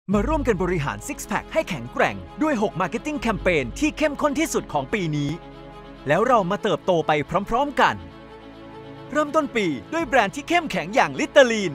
มาร่วมกันบริหาร Six Pack ให้แข็งแกร่งด้วย6 Marketing Campaign ที่เข้มข้นที่สุดของปีนี้แล้วเรามาเติบโตไปพร้อมๆกันเริ่มต้นปีด้วยแบรนด์ที่เข้มแข็งอย่างลิตเตอรีน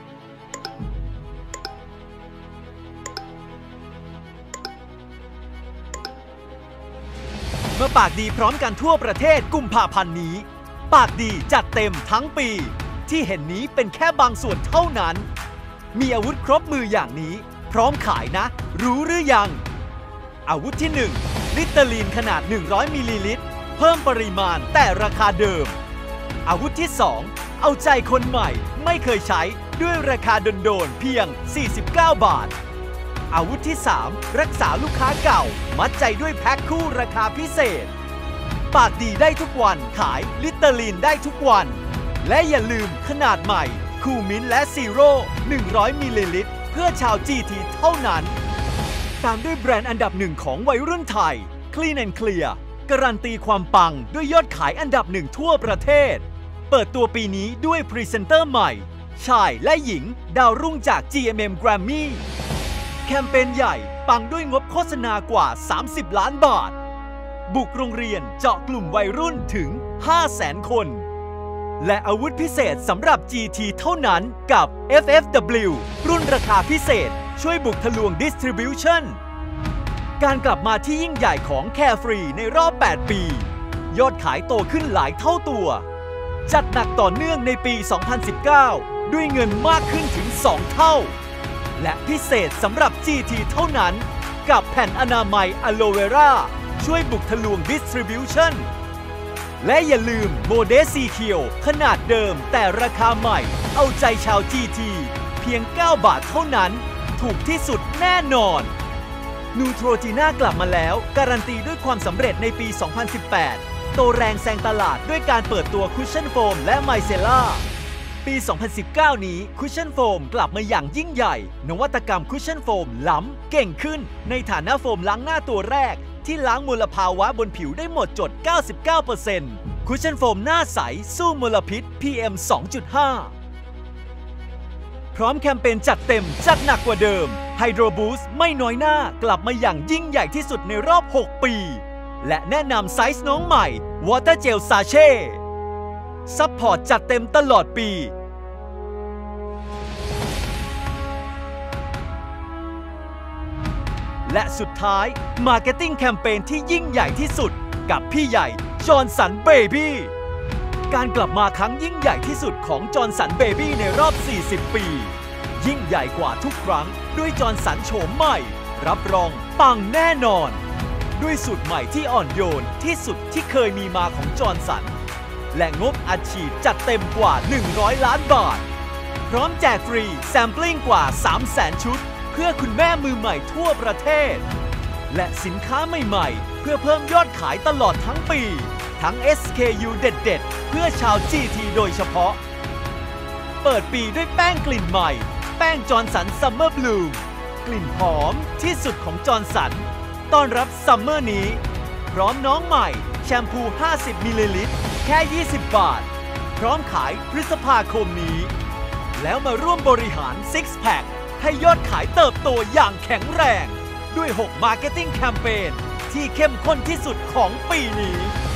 เมื่อปากดีพร้อมกันทั่วประเทศกุมภาพันธ์นี้ปากดีจัดเต็มทั้งปีที่เห็นนี้เป็นแค่บางส่วนเท่านั้นมีอาวุธครบมืออย่างนี้พร้อมขายนะรู้หรือยังอาวุธที่1ลิตเตอรีนขนาด100มิลลิลิตรเพิ่มปริมาณแต่ราคาเดิมอาวุธที่2เอาใจคนใหม่ไม่เคยใช้ด้วยราคาโดนๆเพียง49 บาทอาวุธที่3รักษาลูกค้าเก่ามัดใจด้วยแพ็คคู่ราคาพิเศษปากดีได้ทุกวันขายลิตเตอรีนได้ทุกวันและอย่าลืมขนาดใหม่คูมินและซีโร่100มิลลิลิตรเพื่อชาว GT เท่านั้นตามด้วยแบรนด์อันดับ1ของวัยรุ่นไทย Clean and Clear การันตีความปังด้วยยอดขายอันดับ1ทั่วประเทศเปิดตัวปีนี้ด้วยพรีเซนเตอร์ใหม่ชายและหญิงดาวรุ่งจาก GMM Grammy แคมเปญใหญ่ปังด้วยงบโฆษณากว่า30 ล้านบาทบุกโรงเรียนเจาะกลุ่มวัยรุ่นถึง 500,000 คนและอาวุธพิเศษสำหรับ GT เท่านั้นกับ FFW รุ่นราคาพิเศษช่วยบุกทะลวง Distribution การกลับมาที่ยิ่งใหญ่ของ Carefree ในรอบ 8 ปียอดขายโตขึ้นหลายเท่าตัวจัดหนักต่อเนื่องในปี 2019 ด้วยเงินมากขึ้นถึง 2 เท่าและพิเศษสำหรับ GT เท่านั้นกับแผ่นอนามัยอะโลเวราช่วยบุกทะลวง Distribution และอย่าลืมโมเดสซีเคียวขนาดเดิมแต่ราคาใหม่เอาใจชาว GT เพียง 9 บาทเท่านั้นถูกที่สุดแน่นอนนูโทรจีน่ากลับมาแล้วการันตีด้วยความสำเร็จในปี 2018 โตแรงแซงตลาดด้วยการเปิดตัวคุชชั่นโฟมและไมเซล่าปี 2019 นี้คุชชั่นโฟมกลับมาอย่างยิ่งใหญ่นวัตกรรมคุชชั่นโฟมล้ำเก่งขึ้นในฐานะโฟมล้างหน้าตัวแรกที่ล้างมลภาวะบนผิวได้หมดจด 99% คุชชั่นโฟมหน้าใสสู้มลพิษ PM 2.5 พร้อมแคมเปญจัดเต็มจัดหนักกว่าเดิม Hydro Boost ไม่น้อยหน้ากลับมาอย่างยิ่งใหญ่ที่สุดในรอบ 6 ปีและแนะนำไซส์น้องใหม่ Water Gel Sachet ซัพพอร์ตจัดเต็มตลอดปีและสุดท้าย Marketing Campaign ที่ยิ่งใหญ่ที่สุดกับพี่ใหญ่จอห์นสันเบบี้การกลับมาครั้งยิ่งใหญ่ที่สุดของจอห์นสันเบบี้ในรอบ 40 ปียิ่งใหญ่กว่าทุกครั้งด้วยจอห์นสันโฉมใหม่รับรองปังแน่นอนด้วยสูตรใหม่ที่อ่อนโยนที่สุดที่เคยมีมาของจอห์นสันและงบอัดฉีดจัดเต็มกว่า100 ล้านบาทพร้อมแจกฟรีแซมปลิ้งกว่า 300,000 ชุดเพื่อคุณแม่มือใหม่ทั่วประเทศและสินค้าใหม่ๆเพื่อเพิ่มยอดขายตลอดทั้งปีทั้ง SKU เด็ดๆเพื่อชาว GT โดยเฉพาะเปิดปีด้วยแป้งกลิ่นใหม่แป้งจอห์นสันซัมเมอร์บลูมกลิ่นหอมที่สุดของจอห์นสันต้อนรับซัมเมอร์นี้พร้อมน้องใหม่แชมพู50มิลลิลิตรแค่20 บาทพร้อมขายพฤษภาคมนี้แล้วมาร่วมบริหาร Six Pack ให้ยอดขายเติบโตอย่างแข็งแรงด้วย6 Marketing Campaign ที่เข้มข้นที่สุดของปีนี้